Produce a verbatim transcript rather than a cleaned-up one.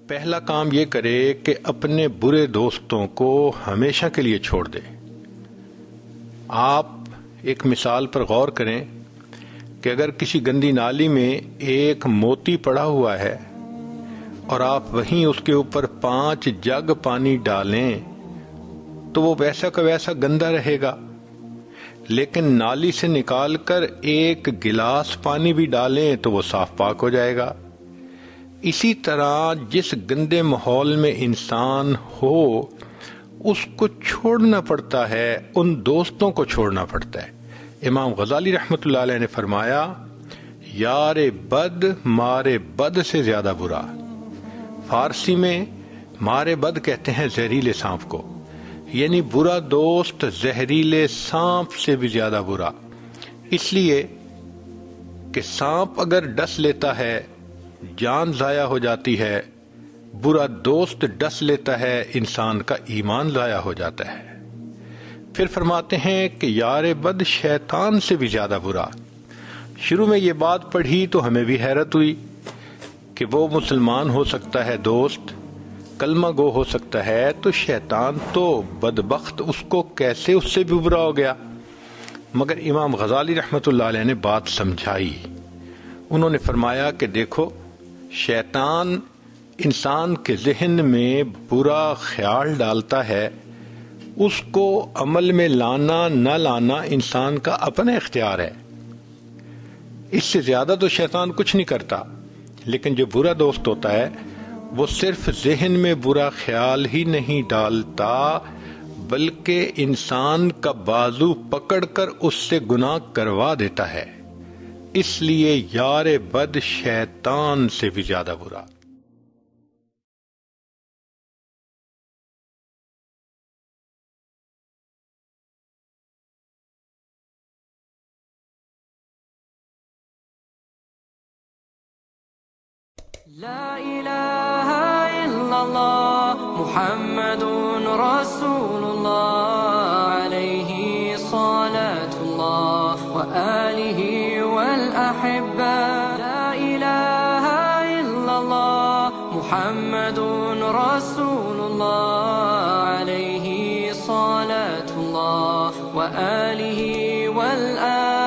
پہلا کام یہ کرے کہ اپنے برے دوستوں کو ہمیشہ کے لیے چھوڑ دے۔ آپ ایک مثال پر غور کریں کہ اگر کسی گندی نالی میں ایک موتی پڑا ہوا ہے اور آپ وہیں اس کے اوپر پانچ جگ پانی ڈالیں تو وہ ویسا کا ویسا گندا رہے گا، لیکن نالی سے نکال کر ایک گلاس پانی بھی ڈالیں تو وہ صاف پاک ہو جائے گا۔ اسی طرح جس گندے ماحول میں انسان ہو اس کو چھوڑنا پڑتا ہے، ان دوستوں کو چھوڑنا پڑتا ہے۔ امام غزالی رحمۃ اللہ علیہ نے فرمایا، یار بد مارے بد سے زیادہ برا۔ فارسی میں مارے بد کہتے ہیں زہریلے سانپ کو، یعنی برا دوست زہریلے سانپ سے بھی زیادہ برا، اس لیے کہ سانپ اگر ڈس لیتا ہے جان ضائع ہو جاتی ہے، برا دوست ڈس لیتا ہے انسان کا ایمان ضائع ہو جاتا ہے۔ پھر فرماتے ہیں کہ یار بد شیطان سے بھی زیادہ برا۔ شروع میں یہ بات پڑھی تو ہمیں بھی حیرت ہوئی کہ وہ مسلمان ہو سکتا ہے دوست، کلمہ گو ہو سکتا ہے، تو شیطان تو بدبخت اس کو کیسے اس سے بھی برا ہو گیا؟ مگر امام غزالی رحمۃ اللہ علیہ نے بات سمجھائی۔ انہوں نے فرمایا کہ دیکھو، شیطان انسان کے ذہن میں برا خیال ڈالتا ہے، اس کو عمل میں لانا نہ لانا انسان کا اپنا اختیار ہے، اس سے زیادہ تو شیطان کچھ نہیں کرتا۔ لیکن جو برا دوست ہوتا ہے وہ صرف ذہن میں برا خیال ہی نہیں ڈالتا، بلکہ انسان کا بازو پکڑ کر اس سے گناہ کروا دیتا ہے۔ اس لیے یار بد شیطان سے بھی زیادہ برا۔ لا الہ الا اللہ محمد رسول اللہ علیہ صلاة اللہ وآلہ والأحبہ۔ لا الہ الا اللہ محمد رسول اللہ علیہ صلاة اللہ وآلہ والأحبہ۔